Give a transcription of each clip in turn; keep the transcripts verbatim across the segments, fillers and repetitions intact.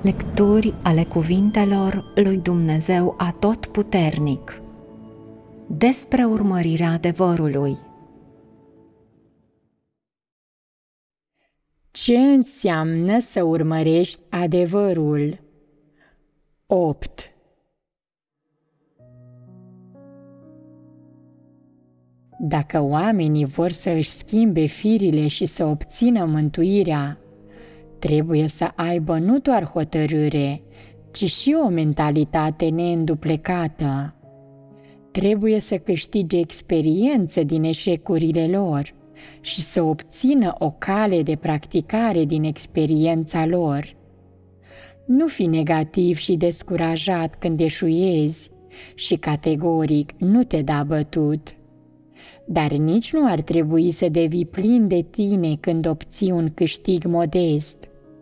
Lecturi ale cuvintelor lui Dumnezeu Atotputernic despre urmărirea adevărului. Ce înseamnă să urmărești adevărul? opt. Dacă oamenii vor să își schimbe firile și să obțină mântuirea, trebuie să aibă nu doar hotărâre, ci și o mentalitate neînduplecată. Trebuie să câștige experiență din eșecurile lor și să obțină o cale de practicare din experiența lor. Nu fi negativ și descurajat când eșuezi și categoric nu te da bătut. Dar nici nu ar trebui să devii plin de tine când obții un câștig modest.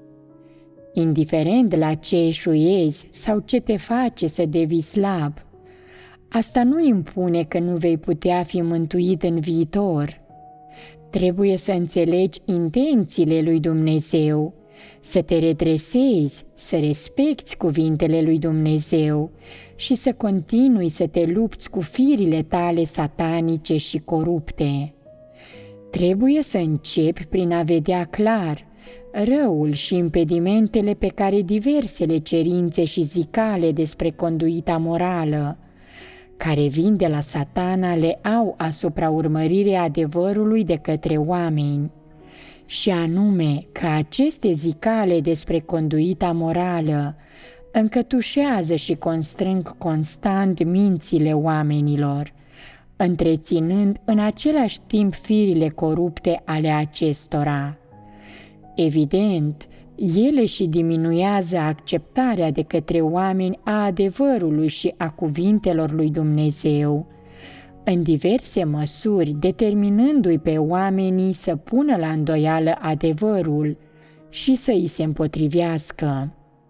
Indiferent la ce eșuezi sau ce te face să devii slab, asta nu impune că nu vei putea fi mântuit în viitor. Trebuie să înțelegi intențiile lui Dumnezeu, să te redresezi, să respecti cuvintele lui Dumnezeu și să continui să te lupți cu firile tale satanice și corupte. Trebuie să începi prin a vedea clar răul și impedimentele pe care diversele cerințe și zicale despre conduita morală, care vin de la Satana, le au asupra urmăririi adevărului de către oameni, și anume că aceste zicale despre conduita morală încătușează și constrâng constant mințile oamenilor, întreținând în același timp firile corupte ale acestora. Evident, ele și diminuează acceptarea de către oameni a adevărului și a cuvintelor lui Dumnezeu, în diverse măsuri determinându-i pe oamenii să pună la îndoială adevărul și să îi se împotrivească.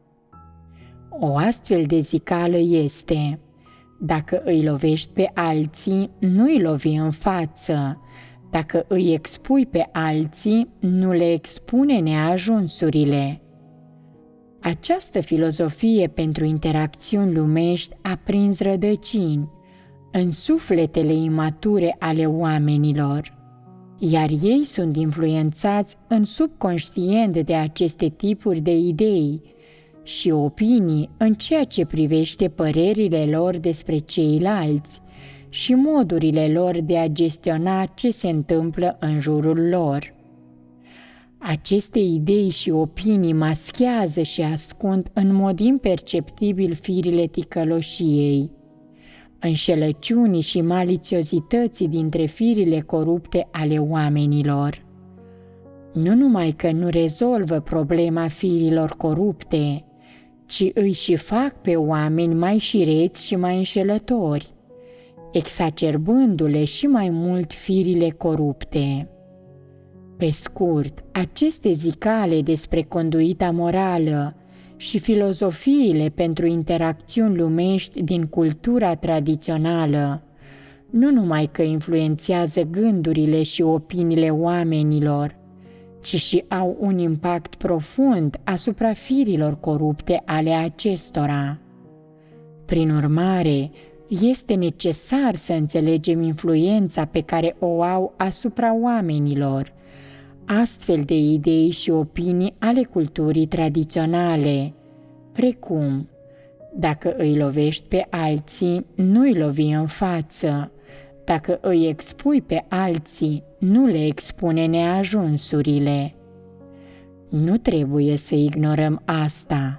O astfel de zicală este: dacă îi lovești pe alții, nu îi lovi în față; dacă îi expui pe alții, nu le expune neajunsurile. Această filozofie pentru interacțiuni lumești a prins rădăcini în sufletele imature ale oamenilor, iar ei sunt influențați în subconștient de aceste tipuri de idei și opinii în ceea ce privește părerile lor despre ceilalți și modurile lor de a gestiona ce se întâmplă în jurul lor. Aceste idei și opinii maschează și ascund în mod imperceptibil firile ticăloșiei, înșelăciunii și malițiozității dintre firile corupte ale oamenilor. Nu numai că nu rezolvă problema firilor corupte, ci îi și fac pe oameni mai șireți și mai înșelători, exacerbându-le și mai mult firile corupte. Pe scurt, aceste zicale despre conduita morală și filozofiile pentru interacțiuni lumești din cultura tradițională nu numai că influențează gândurile și opiniile oamenilor, ci și au un impact profund asupra firilor corupte ale acestora. Prin urmare, este necesar să înțelegem influența pe care o au asupra oamenilor astfel de idei și opinii ale culturii tradiționale, precum: dacă îi lovești pe alții, nu îi lovi în față; dacă îi expui pe alții, nu le expune neajunsurile. Nu trebuie să ignorăm asta.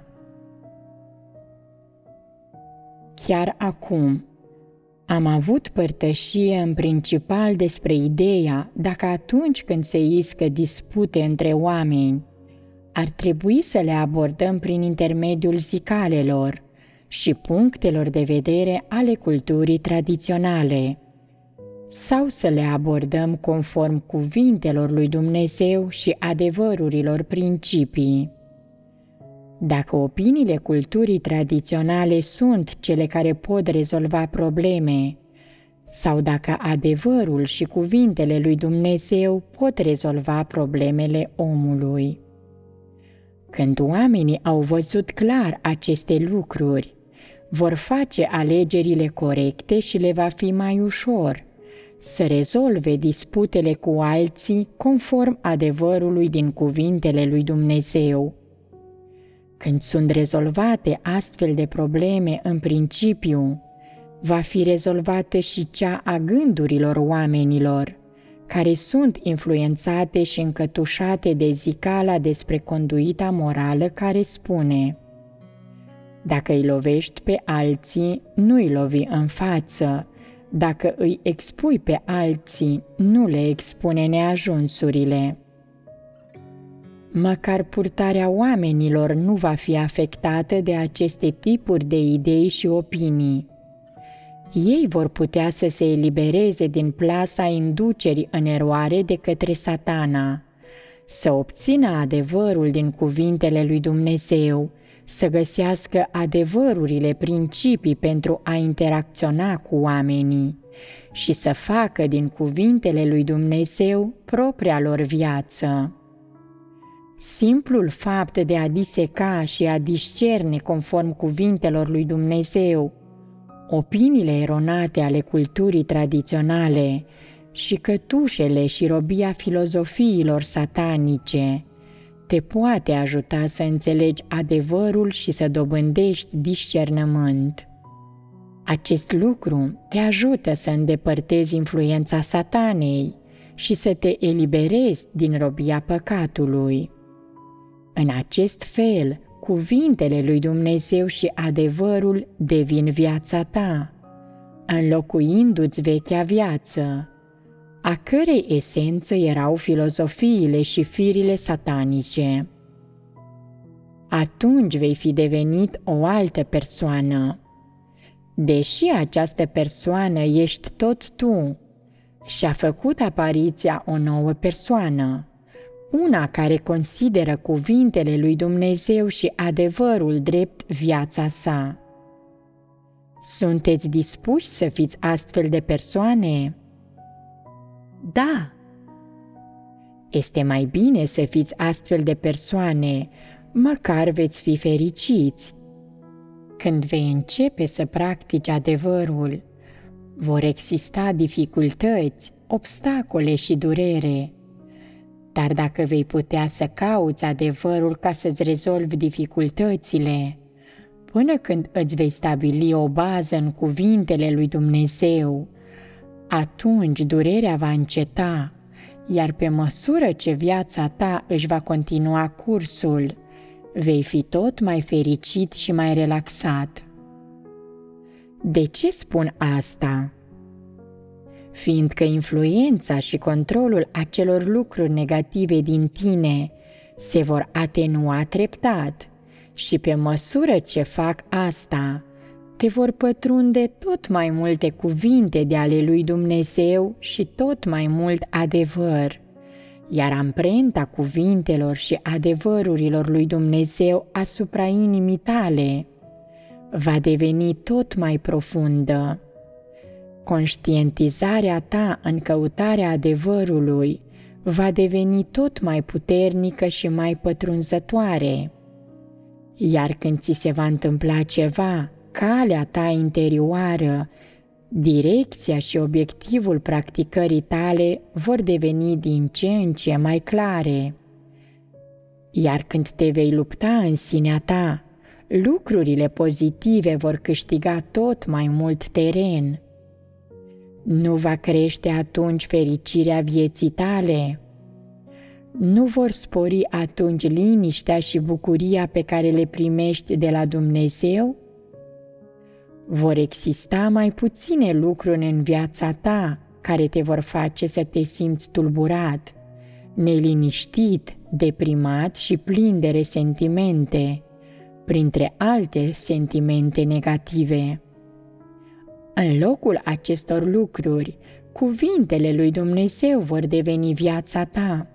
Chiar acum, am avut părtășie în principal despre ideea dacă atunci când se iscă dispute între oameni, ar trebui să le abordăm prin intermediul zicalelor și punctelor de vedere ale culturii tradiționale, sau să le abordăm conform cuvintelor lui Dumnezeu și adevărurilor principii. Dacă opiniile culturii tradiționale sunt cele care pot rezolva probleme, sau dacă adevărul și cuvintele lui Dumnezeu pot rezolva problemele omului. Când oamenii au văzut clar aceste lucruri, vor face alegerile corecte și le va fi mai ușor să rezolve disputele cu alții conform adevărului din cuvintele lui Dumnezeu. Când sunt rezolvate astfel de probleme în principiu, va fi rezolvată și cea a gândurilor oamenilor, care sunt influențate și încătușate de zicala despre conduita morală care spune: dacă îi lovești pe alții, nu îi lovi în față, dacă îi expui pe alții, nu le expune neajunsurile. Măcar purtarea oamenilor nu va fi afectată de aceste tipuri de idei și opinii. Ei vor putea să se elibereze din plasa inducerii în eroare de către Satana, să obțină adevărul din cuvintele lui Dumnezeu, să găsească adevărurile principii pentru a interacționa cu oamenii și să facă din cuvintele lui Dumnezeu propria lor viață. Simplul fapt de a diseca și a discerne conform cuvintelor lui Dumnezeu opiniile eronate ale culturii tradiționale și cătușele și robia filozofiilor satanice te poate ajuta să înțelegi adevărul și să dobândești discernământ. Acest lucru te ajută să îndepărtezi influența Satanei și să te eliberezi din robia păcatului. În acest fel, cuvintele lui Dumnezeu și adevărul devin viața ta, înlocuindu-ți vechea viață, a cărei esență erau filozofiile și firile satanice. Atunci vei fi devenit o altă persoană. Deși această persoană ești tot tu, și-a făcut apariția o nouă persoană, una care consideră cuvintele lui Dumnezeu și adevărul drept viața sa. Sunteți dispuși să fiți astfel de persoane? Da! Este mai bine să fiți astfel de persoane, măcar veți fi fericiți. Când vei începe să practici adevărul, vor exista dificultăți, obstacole și durere. Dar dacă vei putea să cauți adevărul ca să-ți rezolvi dificultățile, până când îți vei stabili o bază în cuvintele lui Dumnezeu, atunci durerea va înceta, iar pe măsură ce viața ta își va continua cursul, vei fi tot mai fericit și mai relaxat. De ce spun asta? Fiindcă influența și controlul acelor lucruri negative din tine se vor atenua treptat și pe măsură ce fac asta, te vor pătrunde tot mai multe cuvinte de ale lui Dumnezeu și tot mai mult adevăr, iar amprenta cuvintelor și adevărurilor lui Dumnezeu asupra inimii tale va deveni tot mai profundă. Conștientizarea ta în căutarea adevărului va deveni tot mai puternică și mai pătrunzătoare. Iar când ți se va întâmpla ceva, calea ta interioară, direcția și obiectivul practicării tale vor deveni din ce în ce mai clare. Iar când te vei lupta în sinea ta, lucrurile pozitive vor câștiga tot mai mult teren. Nu va crește atunci fericirea vieții tale? Nu vor spori atunci liniștea și bucuria pe care le primești de la Dumnezeu? Vor exista mai puține lucruri în viața ta care te vor face să te simți tulburat, neliniștit, deprimat și plin de resentimente, printre alte sentimente negative. În locul acestor lucruri, cuvintele lui Dumnezeu vor deveni viața ta,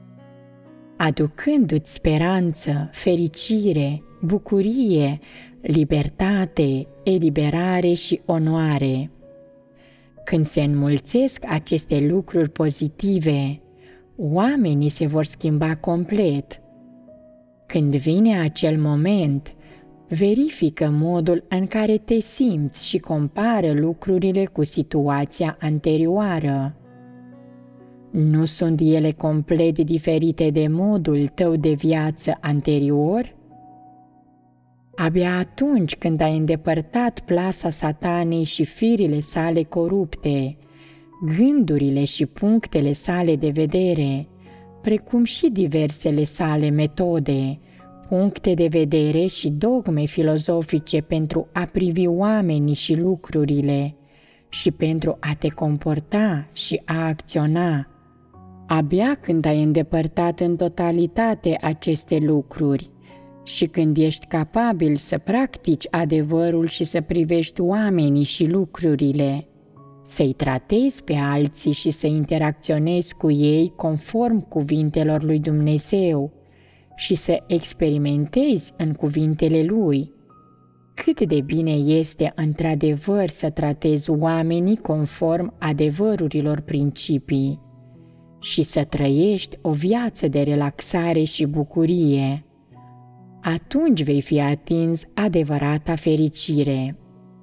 aducându-ți speranță, fericire, bucurie, libertate, eliberare și onoare. Când se înmulțesc aceste lucruri pozitive, oamenii se vor schimba complet. Când vine acel moment, verifică modul în care te simți și compară lucrurile cu situația anterioară. Nu sunt ele complet diferite de modul tău de viață anterior? Abia atunci când ai îndepărtat plasa Satanei și firile sale corupte, gândurile și punctele sale de vedere, precum și diversele sale metode, puncte de vedere și dogme filozofice pentru a privi oamenii și lucrurile și pentru a te comporta și a acționa. Abia când ai îndepărtat în totalitate aceste lucruri și când ești capabil să practici adevărul și să privești oamenii și lucrurile, să-i tratezi pe alții și să interacționezi cu ei conform cuvintelor lui Dumnezeu și să experimentezi în cuvintele Lui cât de bine este într-adevăr să tratezi oamenii conform adevărurilor principii și să trăiești o viață de relaxare și bucurie, atunci vei fi atins adevărata fericire.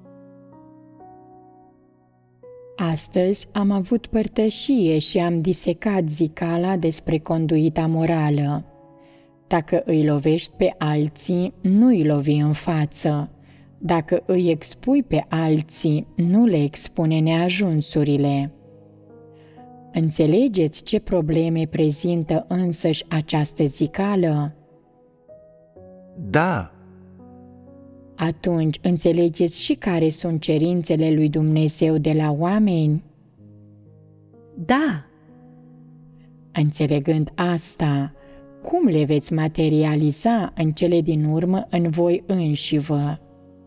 Astăzi am avut părtășie și am disecat zicala despre conduita morală. Dacă îi lovești pe alții, nu îi lovi în față. Dacă îi expui pe alții, nu le expune neajunsurile. Înțelegeți ce probleme prezintă însăși această zicală? Da. Atunci înțelegeți și care sunt cerințele lui Dumnezeu de la oameni? Da. Înțelegând asta, cum le veți materializa în cele din urmă în voi înșivă?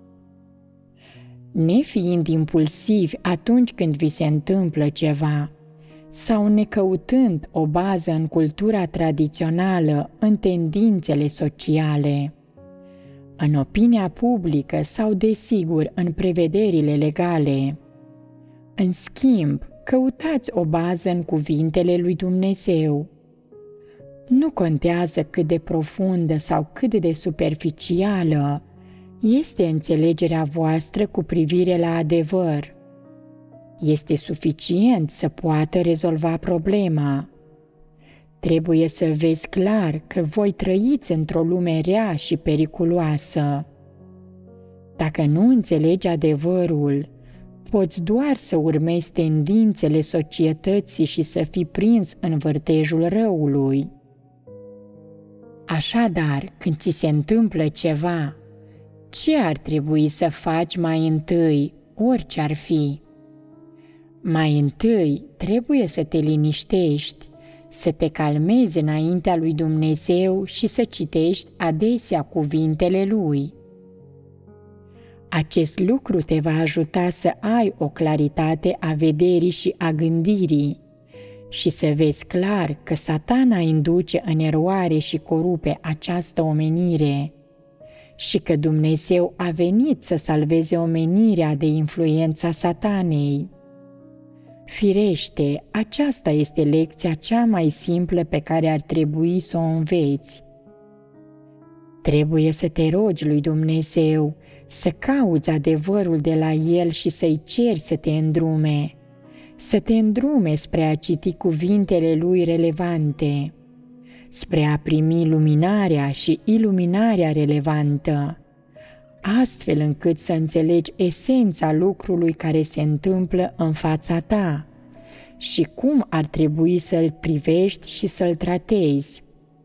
Nefiind impulsivi atunci când vi se întâmplă ceva, sau necăutând o bază în cultura tradițională, în tendințele sociale, în opinia publică sau, desigur, în prevederile legale. În schimb, căutați o bază în cuvintele lui Dumnezeu. Nu contează cât de profundă sau cât de superficială este înțelegerea voastră cu privire la adevăr. Este suficient să poată rezolva problema. Trebuie să vezi clar că voi trăiți într-o lume rea și periculoasă. Dacă nu înțelegi adevărul, poți doar să urmezi tendințele societății și să fii prins în vârtejul răului. Așadar, când ți se întâmplă ceva, ce ar trebui să faci mai întâi, orice ar fi? Mai întâi trebuie să te liniștești, să te calmezi înaintea lui Dumnezeu și să citești adesea cuvintele Lui. Acest lucru te va ajuta să ai o claritate a vederii și a gândirii și să vezi clar că Satana induce în eroare și corupe această omenire și că Dumnezeu a venit să salveze omenirea de influența Satanei. Firește, aceasta este lecția cea mai simplă pe care ar trebui să o înveți. Trebuie să te rogi lui Dumnezeu, să cauți adevărul de la El și să-i ceri să te îndrume, să te îndrume spre a citi cuvintele Lui relevante, spre a primi luminarea și iluminarea relevantă, astfel încât să înțelegi esența lucrului care se întâmplă în fața ta și cum ar trebui să-l privești și să-l tratezi.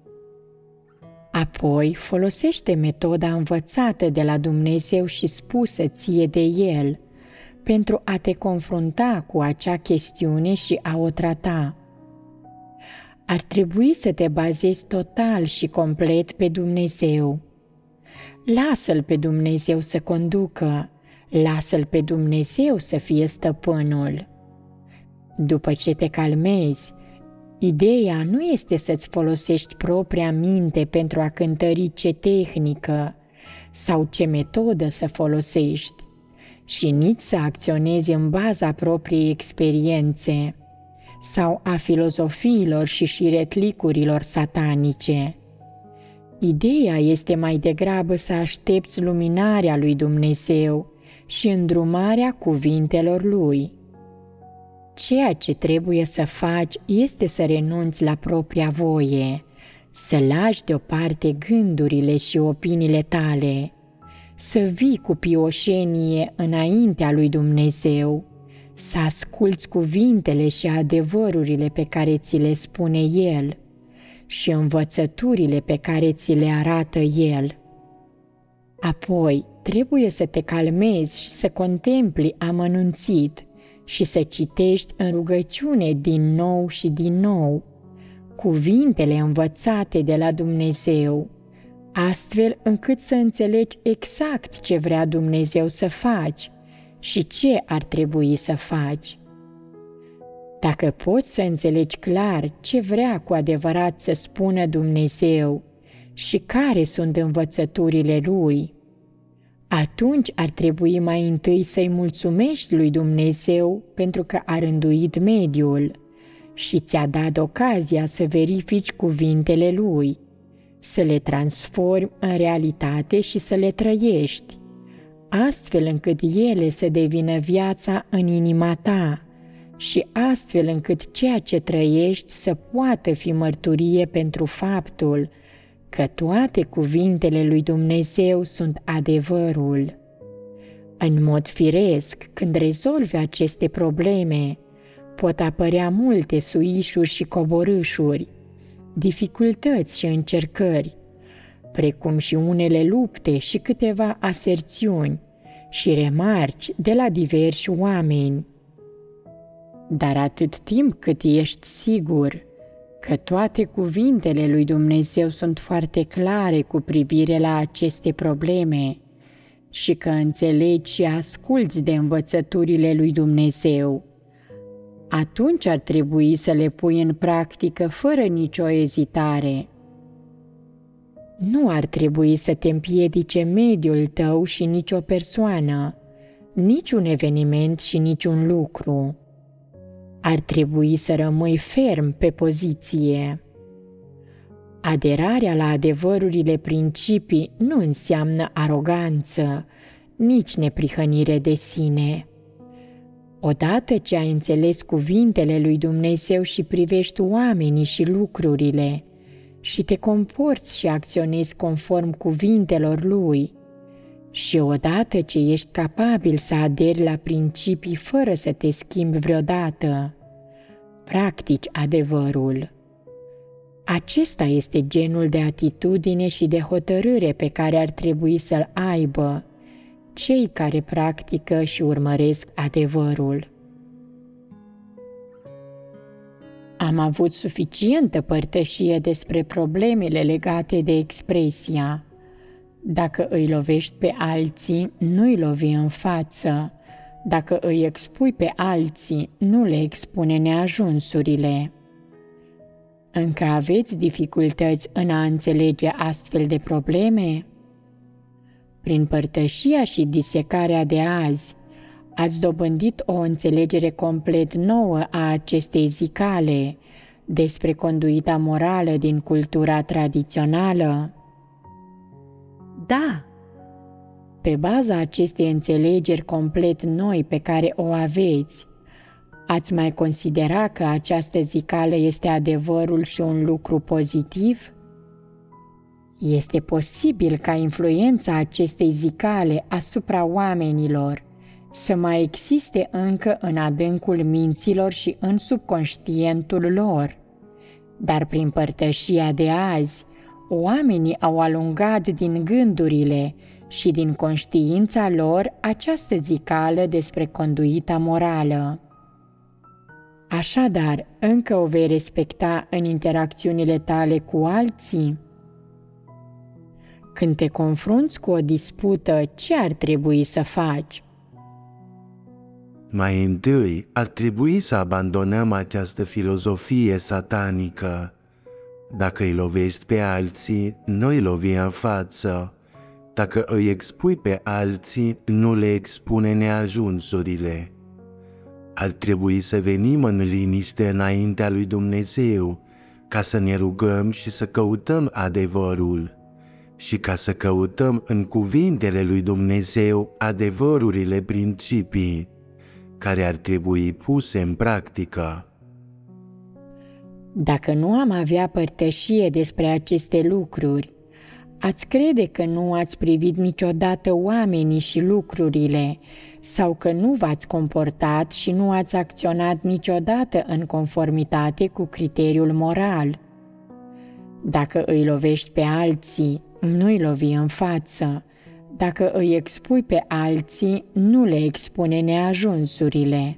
Apoi folosește metoda învățată de la Dumnezeu și spusă ție de El pentru a te confrunta cu acea chestiune și a o trata. Ar trebui să te bazezi total și complet pe Dumnezeu. Lasă-L pe Dumnezeu să conducă, lasă-L pe Dumnezeu să fie stăpânul. După ce te calmezi, ideea nu este să-ți folosești propria minte pentru a cântări ce tehnică sau ce metodă să folosești și nici să acționezi în baza propriei experiențe sau a filozofiilor și șiretlicurilor satanice, Ideea este mai degrabă să aștepți luminarea lui Dumnezeu și îndrumarea cuvintelor Lui. Ceea ce trebuie să faci este să renunți la propria voie, să lași deoparte gândurile și opiniile tale, să vii cu pioșenie înaintea lui Dumnezeu, să asculți cuvintele și adevărurile pe care ți le spune El și învățăturile pe care ți le arată El. Apoi, trebuie să te calmezi și să contempli amănunțit și să citești în rugăciune din nou și din nou cuvintele învățate de la Dumnezeu, astfel încât să înțelegi exact ce vrea Dumnezeu să faci și ce ar trebui să faci. Dacă poți să înțelegi clar ce vrea cu adevărat să spună Dumnezeu și care sunt învățăturile Lui, atunci ar trebui mai întâi să-i mulțumești lui Dumnezeu pentru că a rânduit mediul și ți-a dat ocazia să verifici cuvintele Lui, să le transformi în realitate și să le trăiești, astfel încât ele să devină viața în inima ta și astfel încât ceea ce trăiești să poată fi mărturie pentru faptul că toate cuvintele lui Dumnezeu sunt adevărul. În mod firesc, când rezolvi aceste probleme, pot apărea multe suișuri și coborâșuri, dificultăți și încercări, precum și unele lupte și câteva aserțiuni și remarci de la diversi oameni. Dar atât timp cât ești sigur că toate cuvintele lui Dumnezeu sunt foarte clare cu privire la aceste probleme și că înțelegi și asculți de învățăturile lui Dumnezeu, atunci ar trebui să le pui în practică fără nicio ezitare. Nu ar trebui să te împiedice mediul tău și nicio persoană, niciun eveniment și niciun lucru. Ar trebui să rămâi ferm pe poziție. Aderarea la adevărurile principii nu înseamnă aroganță, nici neprihănire de sine. Odată ce ai înțeles cuvintele lui Dumnezeu și privești oamenii și lucrurile și te comporți și acționezi conform cuvintelor Lui, și odată ce ești capabil să aderi la principii fără să te schimbi vreodată, practici adevărul. Acesta este genul de atitudine și de hotărâre pe care ar trebui să-l aibă cei care practică și urmăresc adevărul. Am avut suficientă părtășie despre problemele legate de expresia: dacă îi lovești pe alții, nu-i lovi în față; dacă îi expui pe alții, nu le expune neajunsurile. Încă aveți dificultăți în a înțelege astfel de probleme? Prin părtășia și disecarea de azi, ați dobândit o înțelegere complet nouă a acestei zicale despre conduita morală din cultura tradițională? Da! Pe baza acestei înțelegeri complet noi pe care o aveți, ați mai considera că această zicală este adevărul și un lucru pozitiv? Este posibil ca influența acestei zicale asupra oamenilor să mai existe încă în adâncul minților și în subconștientul lor, dar prin părtășia de azi, oamenii au alungat din gândurile și din conștiința lor această zicală despre conduita morală. Așadar, încă o vei respecta în interacțiunile tale cu alții? Când te confrunți cu o dispută, ce ar trebui să faci? Mai întâi, ar trebui să abandonăm această filozofie satanică. Dacă îi lovești pe alții, nu îi lovi în față. Dacă îi expui pe alții, nu le expune neajunsurile. Ar trebui să venim în liniște înaintea lui Dumnezeu, ca să ne rugăm și să căutăm adevărul. și ca să căutăm în cuvintele lui Dumnezeu adevărurile principii care ar trebui puse în practică. Dacă nu am avea părtășie despre aceste lucruri, ați crede că nu ați privit niciodată oamenii și lucrurile, sau că nu v-ați comportat și nu ați acționat niciodată în conformitate cu criteriul moral. Dacă îi lovești pe alții, nu îi lovi în față. Dacă îi expui pe alții, nu le expune neajunsurile.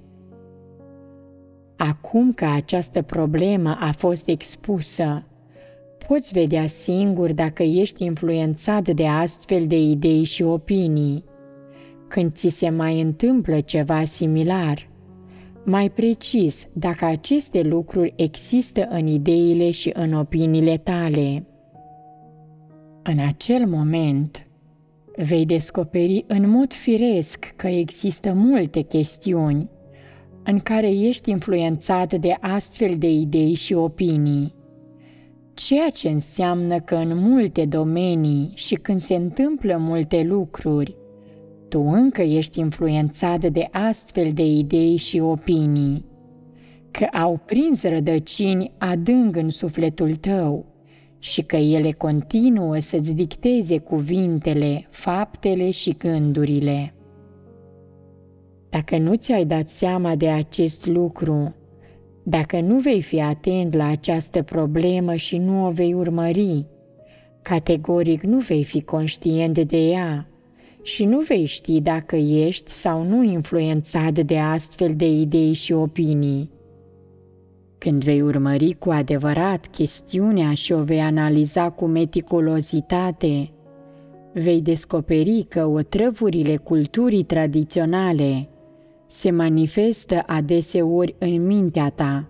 Acum că această problemă a fost expusă, poți vedea singur dacă ești influențat de astfel de idei și opinii. Când ți se mai întâmplă ceva similar, mai precis, dacă aceste lucruri există în ideile și în opiniile tale. În acel moment, vei descoperi în mod firesc că există multe chestiuni în care ești influențat de astfel de idei și opinii, ceea ce înseamnă că în multe domenii și când se întâmplă multe lucruri, tu încă ești influențat de astfel de idei și opinii, că au prins rădăcini adânc în sufletul tău și că ele continuă să-ți dicteze cuvintele, faptele și gândurile. Dacă nu ți-ai dat seama de acest lucru, dacă nu vei fi atent la această problemă și nu o vei urmări, categoric nu vei fi conștient de ea și nu vei ști dacă ești sau nu influențat de astfel de idei și opinii. Când vei urmări cu adevărat chestiunea și o vei analiza cu meticulozitate, vei descoperi că otrăvurile culturii tradiționale se manifestă adeseori în mintea ta.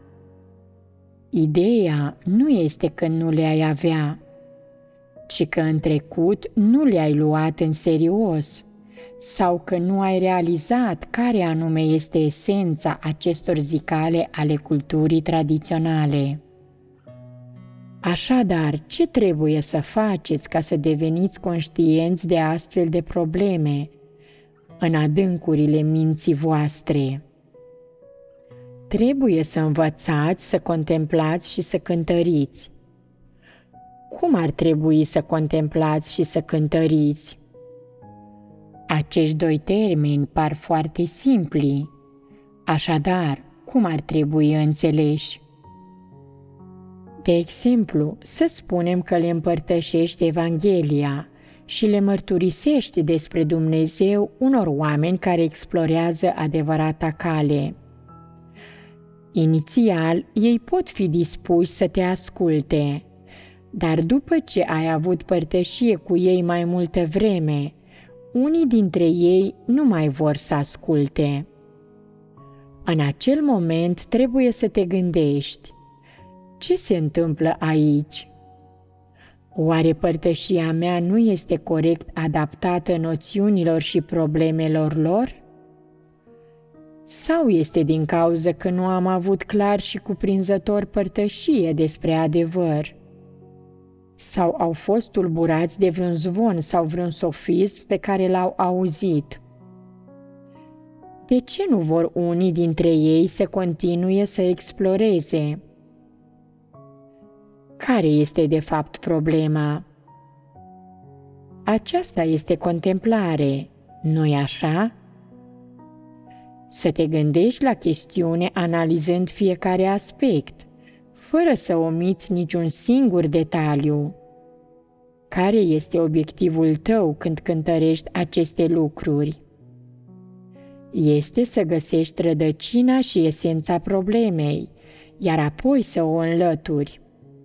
Ideea nu este că nu le-ai avea, ci că în trecut nu le-ai luat în serios sau că nu ai realizat care anume este esența acestor zicale ale culturii tradiționale. Așadar, ce trebuie să faceți ca să deveniți conștienți de astfel de probleme în adâncurile minții voastre? Trebuie să învățați, să contemplați și să cântăriți. Cum ar trebui să contemplați și să cântăriți? Acești doi termeni par foarte simpli. Așadar, cum ar trebui înțeleși? De exemplu, să spunem că le împărtășești Evanghelia și le mărturisești despre Dumnezeu unor oameni care explorează adevărata cale. Inițial, ei pot fi dispuși să te asculte, dar după ce ai avut părtășie cu ei mai multă vreme, unii dintre ei nu mai vor să asculte. În acel moment trebuie să te gândești: ce se întâmplă aici? Oare părtășia mea nu este corect adaptată noțiunilor și problemelor lor? Sau este din cauza că nu am avut clar și cuprinzător părtășie despre adevăr? Sau au fost tulburați de vreun zvon sau vreun sofism pe care l-au auzit? De ce nu vor unii dintre ei să continue să exploreze? Care este de fapt problema? Aceasta este contemplare, nu-i așa? Să te gândești la chestiune analizând fiecare aspect, fără să omiți niciun singur detaliu. Care este obiectivul tău când cântărești aceste lucruri? Este să găsești rădăcina și esența problemei, iar apoi să o înlături.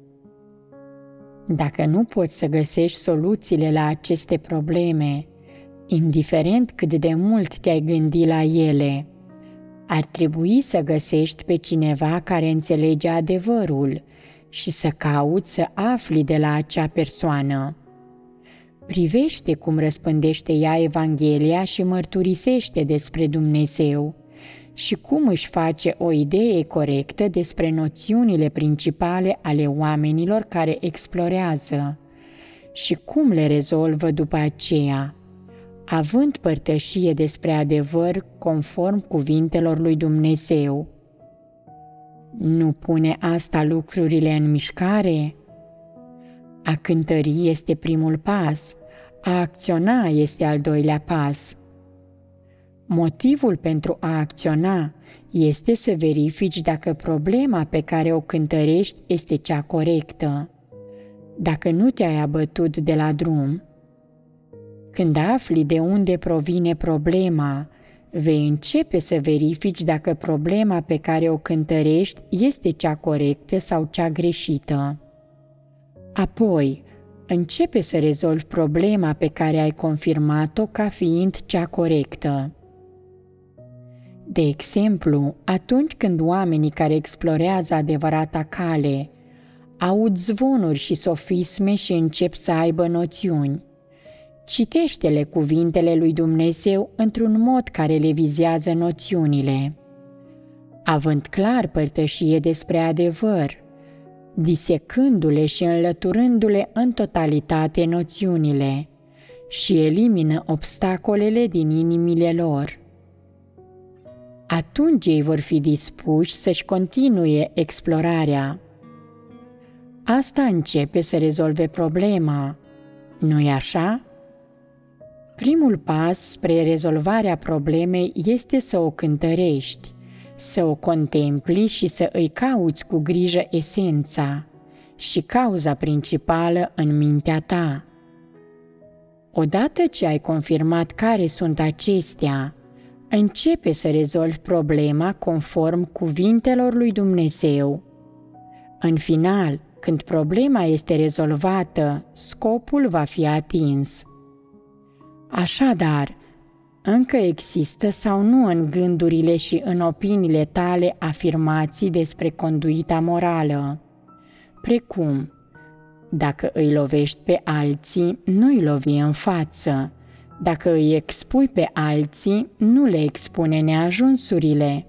Dacă nu poți să găsești soluțiile la aceste probleme, indiferent cât de mult te-ai gândit la ele, ar trebui să găsești pe cineva care înțelege adevărul și să cauți să afli de la acea persoană. Privește cum răspândește ea Evanghelia și mărturisește despre Dumnezeu și cum își face o idee corectă despre noțiunile principale ale oamenilor care explorează și cum le rezolvă după aceea, având părtășie despre adevăr conform cuvintelor lui Dumnezeu. Nu pune asta lucrurile în mișcare? A cântări este primul pas, a acționa este al doilea pas. Motivul pentru a acționa este să verifici dacă problema pe care o cântărești este cea corectă, dacă nu te-ai abătut de la drum. Când afli de unde provine problema, vei începe să verifici dacă problema pe care o cântărești este cea corectă sau cea greșită. Apoi, începe să rezolvi problema pe care ai confirmat-o ca fiind cea corectă. De exemplu, atunci când oamenii care explorează adevărata cale aud zvonuri și sofisme și încep să aibă noțiuni, citește-le cuvintele lui Dumnezeu într-un mod care le vizează noțiunile, având clar părtășie despre adevăr, disecându-le și înlăturându-le în totalitate noțiunile și elimină obstacolele din inimile lor. Atunci ei vor fi dispuși să-și continue explorarea. Asta începe să rezolve problema, nu-i așa? Primul pas spre rezolvarea problemei este să o cântărești, să o contempli și să îi cauți cu grijă esența și cauza principală în mintea ta. Odată ce ai confirmat care sunt acestea, începe să rezolvi problema conform cuvintelor lui Dumnezeu. În final, când problema este rezolvată, scopul va fi atins. Așadar, încă există sau nu în gândurile și în opiniile tale afirmații despre conduita morală, precum: dacă îi lovești pe alții, nu îi lovi în față, dacă îi expui pe alții, nu le expune neajunsurile.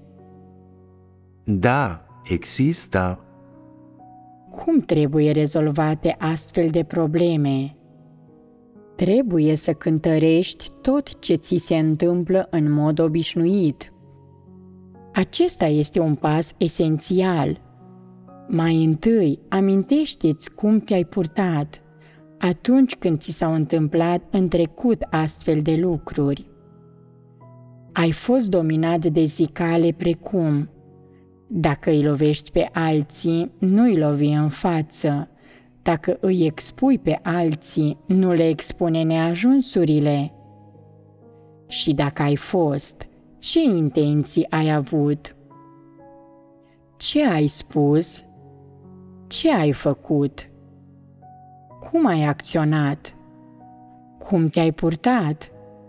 Da, există. Cum trebuie rezolvate astfel de probleme? Trebuie să cântărești tot ce ți se întâmplă în mod obișnuit. Acesta este un pas esențial. Mai întâi, amintește-ți cum te-ai purtat atunci când ți s-au întâmplat în trecut astfel de lucruri. Ai fost dominat de zicale precum: dacă îi lovești pe alții, nu îi lovi în față, dacă îi expui pe alții, nu le expune neajunsurile. Și dacă ai fost, ce intenții ai avut? Ce ai spus? Ce ai făcut? Cum ai acționat? Cum te-ai purtat?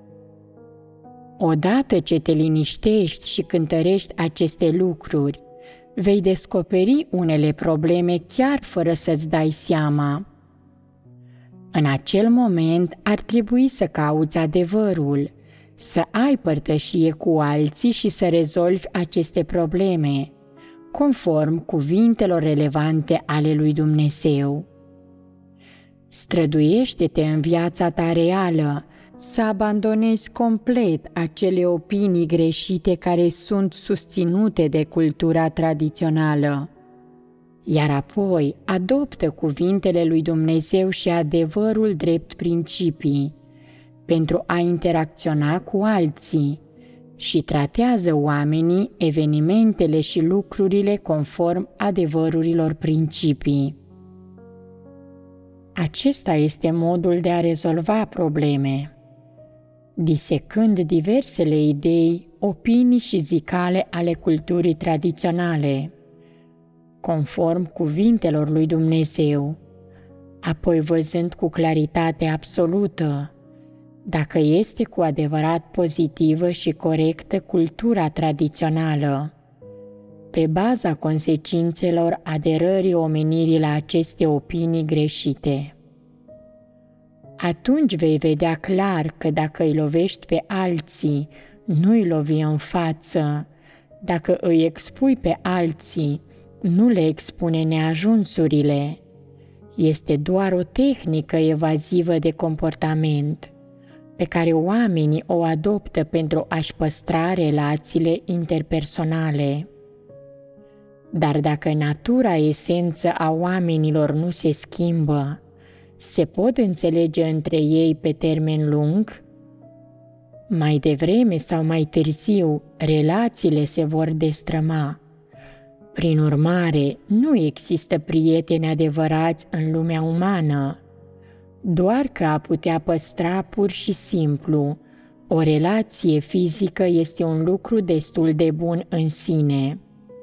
Odată ce te liniștești și cântărești aceste lucruri, vei descoperi unele probleme chiar fără să-ți dai seama. În acel moment ar trebui să cauți adevărul, să ai părtășie cu alții și să rezolvi aceste probleme, conform cuvintelor relevante ale lui Dumnezeu. Străduiește-te în viața ta reală să abandonezi complet acele opinii greșite care sunt susținute de cultura tradițională, iar apoi adoptă cuvintele lui Dumnezeu și adevărul drept principii pentru a interacționa cu alții și tratează oamenii, evenimentele și lucrurile conform adevărurilor principii. Acesta este modul de a rezolva probleme, disecând diversele idei, opinii și zicale ale culturii tradiționale, conform cuvintelor lui Dumnezeu, apoi văzând cu claritate absolută dacă este cu adevărat pozitivă și corectă cultura tradițională, pe baza consecințelor aderării omenirii la aceste opinii greșite. Atunci vei vedea clar că dacă îi lovești pe alții, nu îi lovi în față, dacă îi expui pe alții, nu le expune neajunsurile, Este doar o tehnică evazivă de comportament pe care oamenii o adoptă pentru a-și păstra relațiile interpersonale. Dar dacă natura esență a oamenilor nu se schimbă, se pot înțelege între ei pe termen lung? Mai devreme sau mai târziu, relațiile se vor destrăma. Prin urmare, nu există prieteni adevărați în lumea umană, doar că a putea păstra pur și simplu o relație fizică este un lucru destul de bun în sine.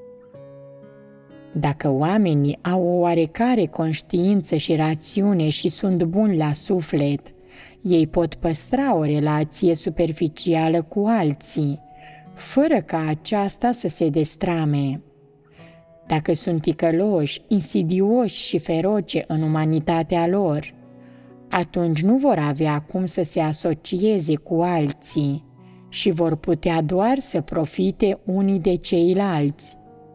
Dacă oamenii au o oarecare conștiință și rațiune și sunt buni la suflet, ei pot păstra o relație superficială cu alții, fără ca aceasta să se destrame. Dacă sunt ticăloși, insidioși și feroce în umanitatea lor, atunci nu vor avea cum să se asocieze cu alții și vor putea doar să profite unii de ceilalți.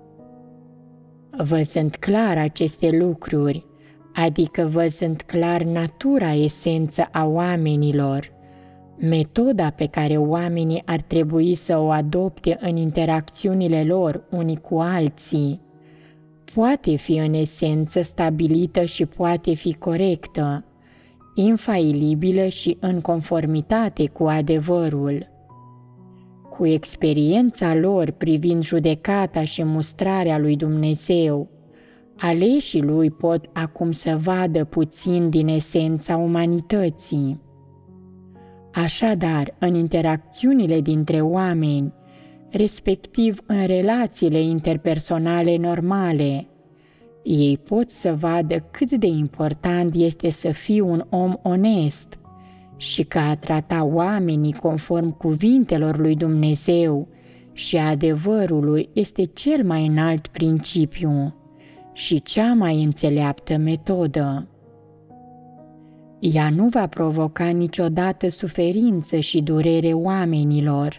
Vă sunt clar aceste lucruri, adică vă sunt clar natura esență a oamenilor, metoda pe care oamenii ar trebui să o adopte în interacțiunile lor unii cu alții, poate fi în esență stabilită și poate fi corectă, infailibilă și în conformitate cu adevărul. Cu experiența lor privind judecata și mustrarea lui Dumnezeu, aleșii lui pot acum să vadă puțin din esența umanității. Așadar, în interacțiunile dintre oameni, respectiv în relațiile interpersonale normale, ei pot să vadă cât de important este să fii un om onest și că a trata oamenii conform cuvintelor lui Dumnezeu și adevărului este cel mai înalt principiu și cea mai înțeleaptă metodă. Ea nu va provoca niciodată suferință și durere oamenilor.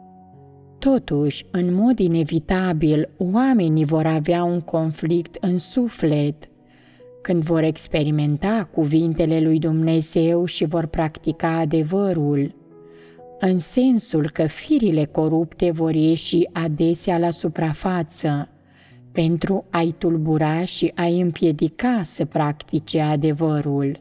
Totuși, în mod inevitabil, oamenii vor avea un conflict în suflet când vor experimenta cuvintele lui Dumnezeu și vor practica adevărul, în sensul că firile corupte vor ieși adesea la suprafață pentru a-i tulbura și a-i împiedica să practice adevărul.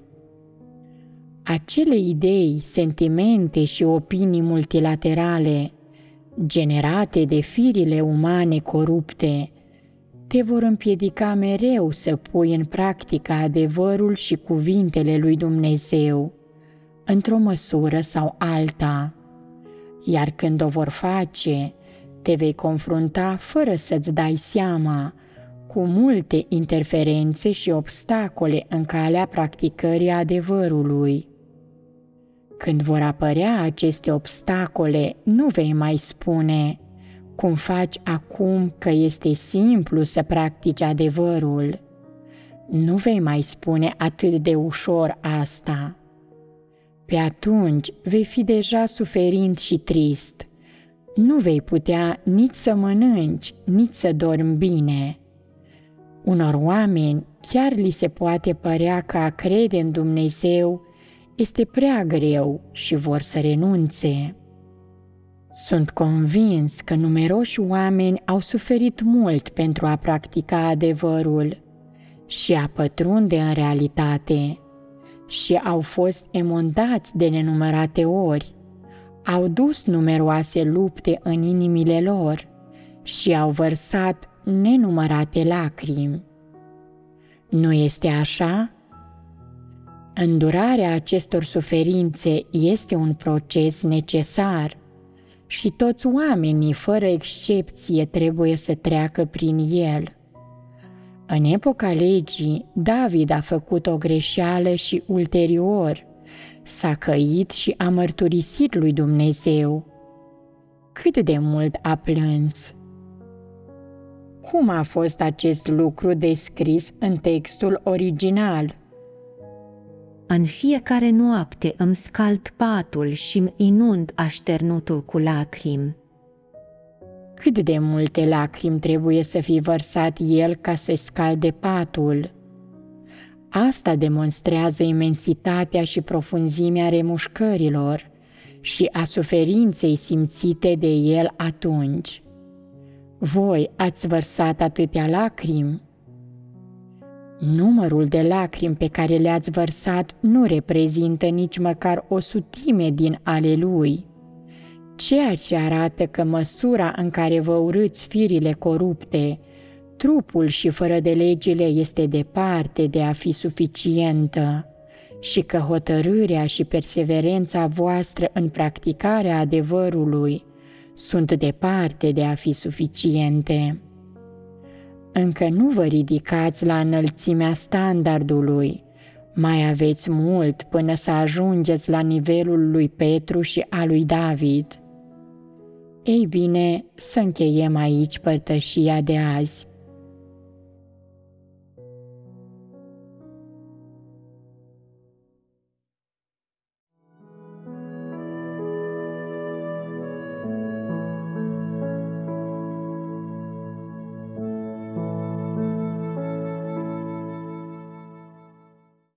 Acele idei, sentimente și opinii multilaterale generate de firile umane corupte te vor împiedica mereu să pui în practică adevărul și cuvintele lui Dumnezeu, într-o măsură sau alta. Iar când o vor face, te vei confrunta fără să-ți dai seama cu multe interferențe și obstacole în calea practicării adevărului. Când vor apărea aceste obstacole, nu vei mai spune, cum faci acum că este simplu să practici adevărul. Nu vei mai spune atât de ușor asta. Pe atunci vei fi deja suferind și trist. Nu vei putea nici să mănânci, nici să dormi bine. Unor oameni chiar li se poate părea că a crede în Dumnezeu este prea greu și vor să renunțe. Sunt convins că numeroși oameni au suferit mult pentru a practica adevărul și a pătrunde în realitate și au fost emondați de nenumărate ori, au dus numeroase lupte în inimile lor și au vărsat nenumărate lacrimi. Nu este așa? Îndurarea acestor suferințe este un proces necesar și toți oamenii, fără excepție, trebuie să treacă prin el. În epoca legii, David a făcut o greșeală și ulterior s-a căit și a mărturisit lui Dumnezeu. Cât de mult a plâns! Cum a fost acest lucru descris în textul original? În fiecare noapte îmi scald patul și-mi inund așternutul cu lacrimi. Cât de multe lacrimi trebuie să fi vărsat el ca să-i scalde patul? Asta demonstrează imensitatea și profunzimea remușcărilor și a suferinței simțite de el atunci. Voi ați vărsat atâtea lacrimi? Numărul de lacrimi pe care le-ați vărsat nu reprezintă nici măcar o sutime din ale lui, ceea ce arată că măsura în care vă urâți firile corupte, trupul și fără de legile este departe de a fi suficientă și că hotărârea și perseverența voastră în practicarea adevărului sunt departe de a fi suficiente. Încă nu vă ridicați la înălțimea standardului, mai aveți mult până să ajungeți la nivelul lui Petru și a lui David. Ei bine, să încheiem aici părtășia de azi.